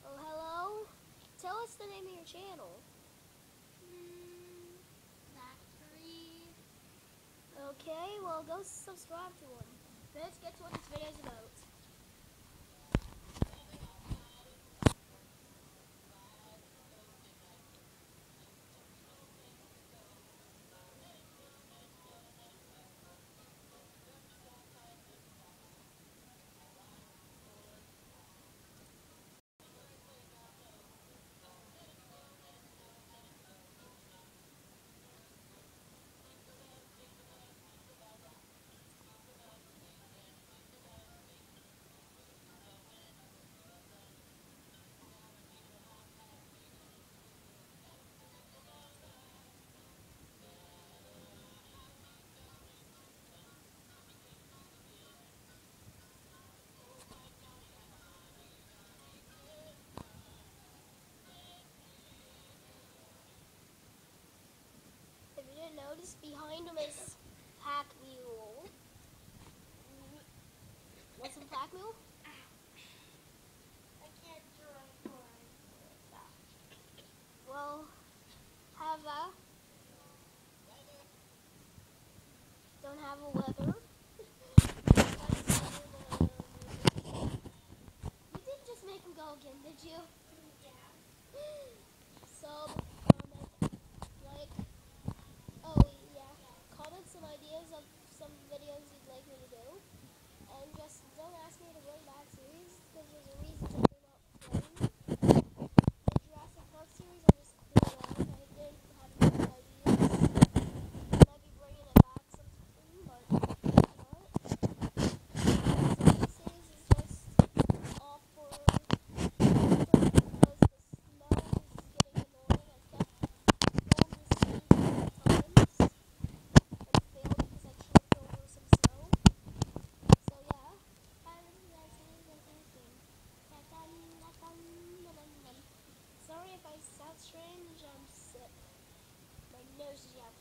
Oh, hello? Tell us the name of your channel. Factory. Okay, well, go subscribe to him. Let's get to what this video is about. If you didn't notice, behind him is Pack Mule. Want some Pack Mule? I can't draw one. Well, have a. Don't have a weather. You didn't just make him go again, did you? Yeah. Sub, comment, like. Oh, yeah. Comment some ideas of some videos you'd like me to do. And just don't ask me to bring back series, because there's a reason that they're not playing. The Jurassic Park series I just cleared out. I didn't have any ideas. I might be bringing it back sometime, but not. So this series is just off for because the snow is getting annoying. I kept filmed this series multiple times and failed because I tripped over some snow. So yeah. Sorry if I sound strange, I'm sick. My nose is